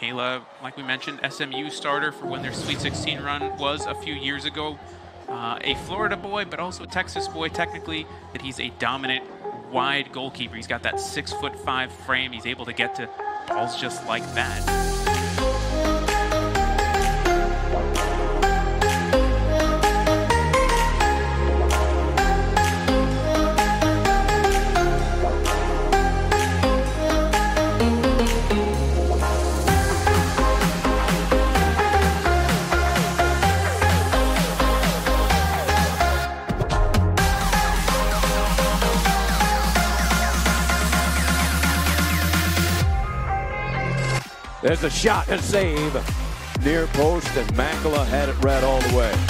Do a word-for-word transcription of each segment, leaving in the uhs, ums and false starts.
Michaela, like we mentioned, S M U starter for when their Sweet sixteen run was a few years ago. Uh, a Florida boy, but also a Texas boy, technically, that he's a dominant, wide goalkeeper. He's got that six foot five frame. He's able to get to balls just like that. There's a shot and save. Near post, and Makela had it read all the way.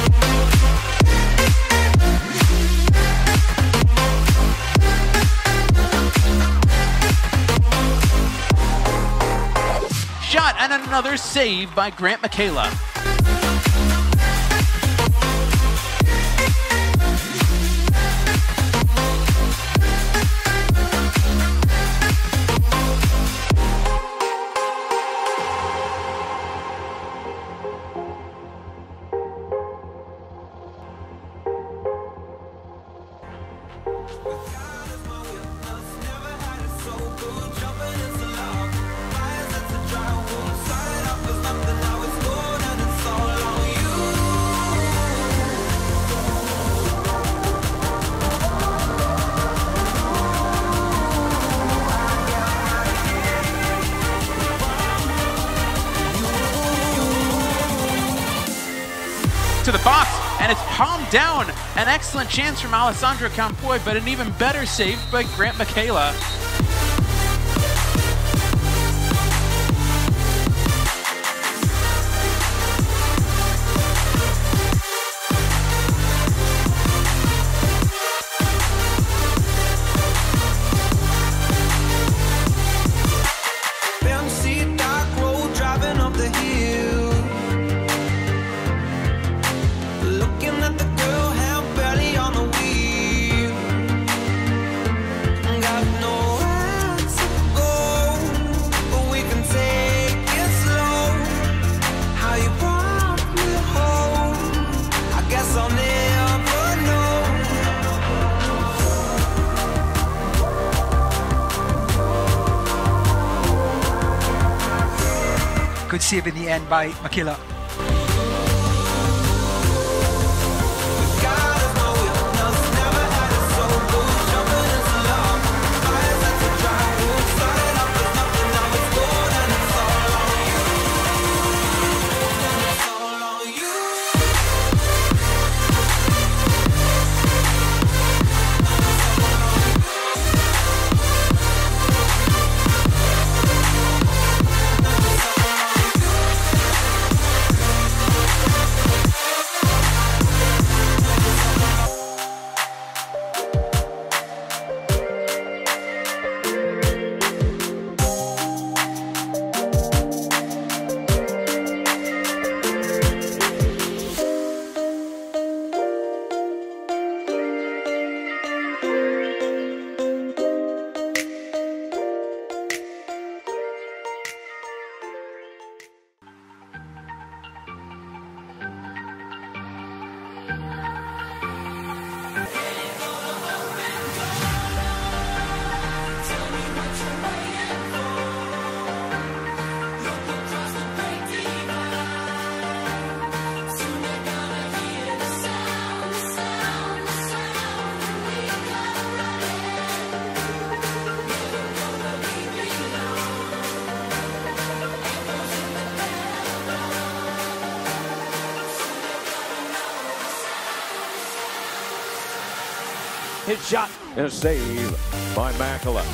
Shot and another save by Grant Michaela. To the box, and it's palmed down. An excellent chance from Alessandro Campoy, but an even better save by Grant Michaela. Good save in the end by Michaela. Hit shot and a save by Makela.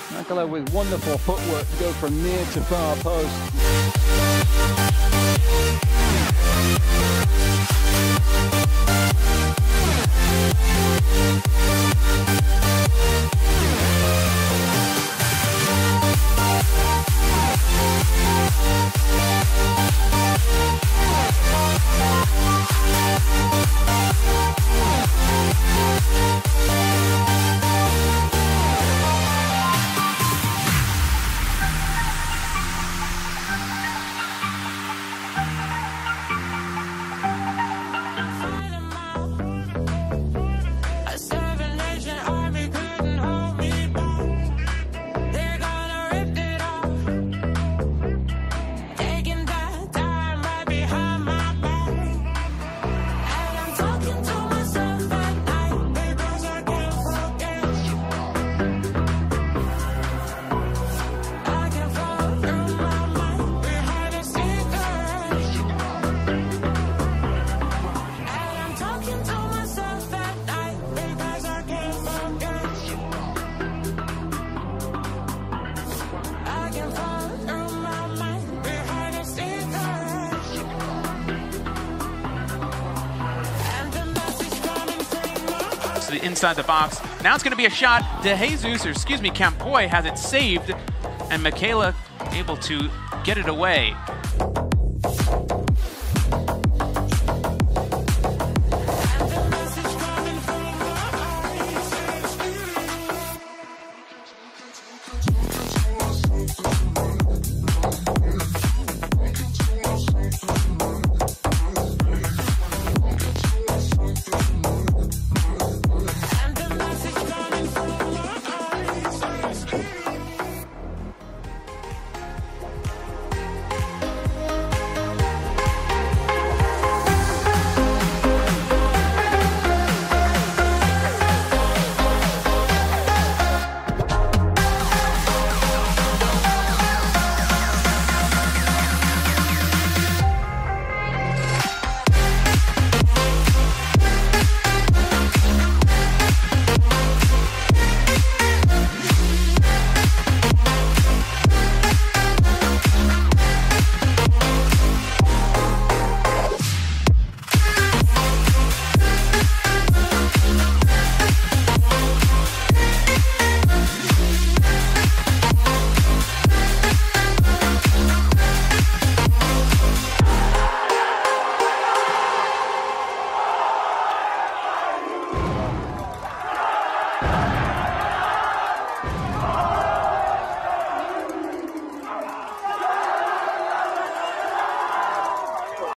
Makela with wonderful footwork to go from near to far post. Inside the box. Now it's going to be a shot. De Jesus, or excuse me, Campoy has it saved, and Makela able to get it away.